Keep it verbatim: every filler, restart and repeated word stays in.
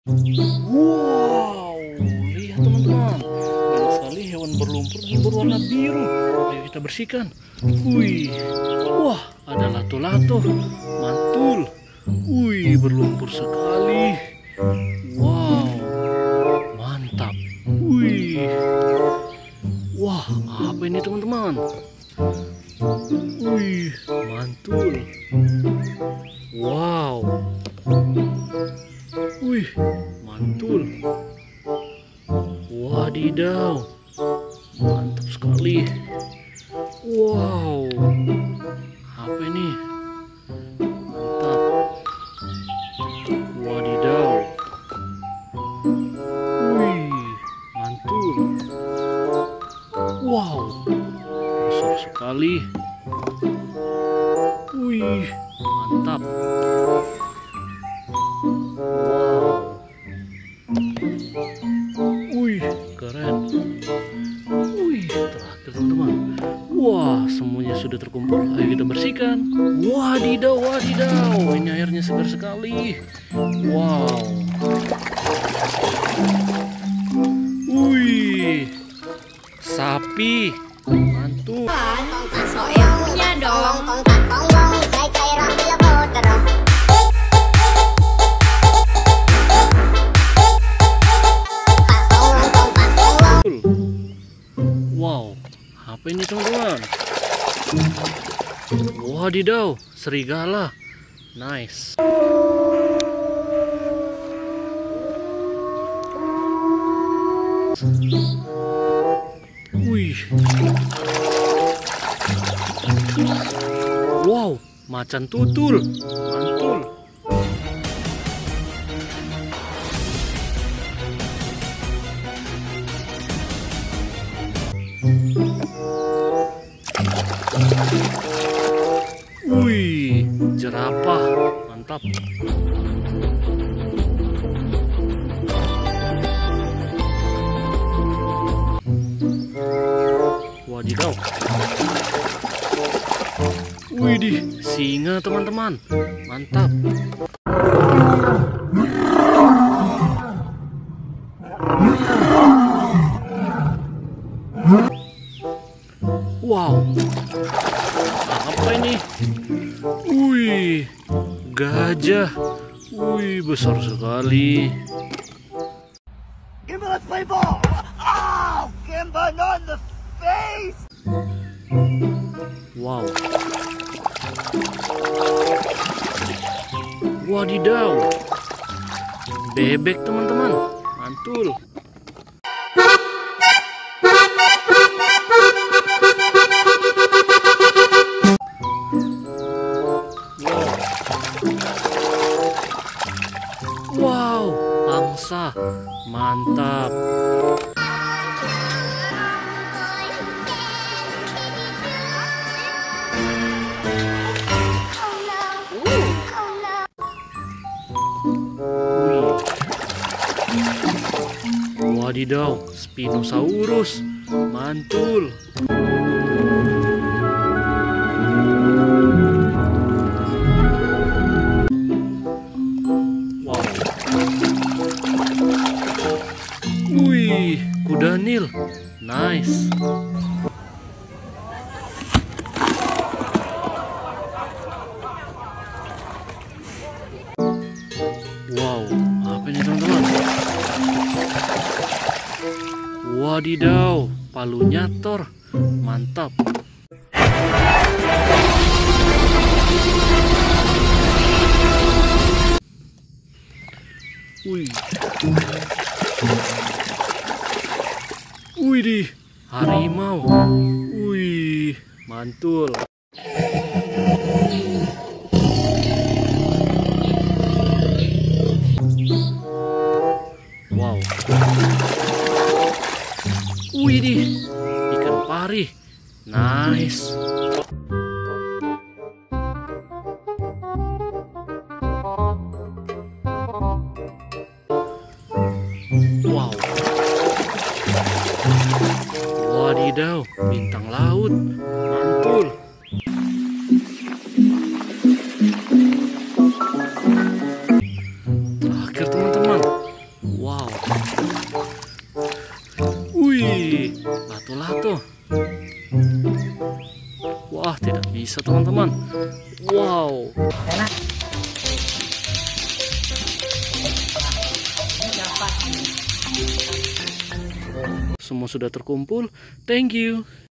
Wow, lihat teman-teman, banyak sekali hewan berlumpur dan berwarna biru. Ayo kita bersihkan. Wih, wah, ada lato-lato, mantul. Wih, berlumpur sekali. Wow, mantap. Wih, wah, apa ini teman-teman? Wih, mantul. Wow. Wih, mantul. Wadidaw, mantap sekali. Wow, apa ini? Mantap. Wadidaw. Wih, mantul. Wow, besar sekali. Wih, mantap. Wih, keren. Wih, terakhir teman-teman. Wah, semuanya sudah terkumpul. Ayo kita bersihkan. Wadidaw, wadidaw. Ini airnya segar sekali. Wow. Wih, sapi. Mantul. Soalnya dong. Wow, apa ini teman-teman? Wadidaw, serigala. Nice. Wih. Wow, macan tutul. Mantul. Wih, jerapah, mantap. Wadidaw. Widih, singa teman-teman, mantap. Wow, apa ini? Wih, gajah. Wih, besar sekali. Give me the play ball! Oh, Kimba on the face! Wow. Wadidaw. Bebek teman-teman, mantul. Wow, angsa, mantap. Wih. Wadidaw, Spinosaurus, mantul. Wih, kuda Nil, nice. Wow, apa ini teman-teman? Wadidaw, palunya Thor, mantap. Wih. Widih, harimau. Wih, mantul. Wow. Widih, ikan pari. Nice. Wow. Wadidaw, bintang laut, mantul. Terakhir teman-teman, Itulah tuh. Wah, tidak bisa teman-teman. Wow. Semua sudah terkumpul. Thank you.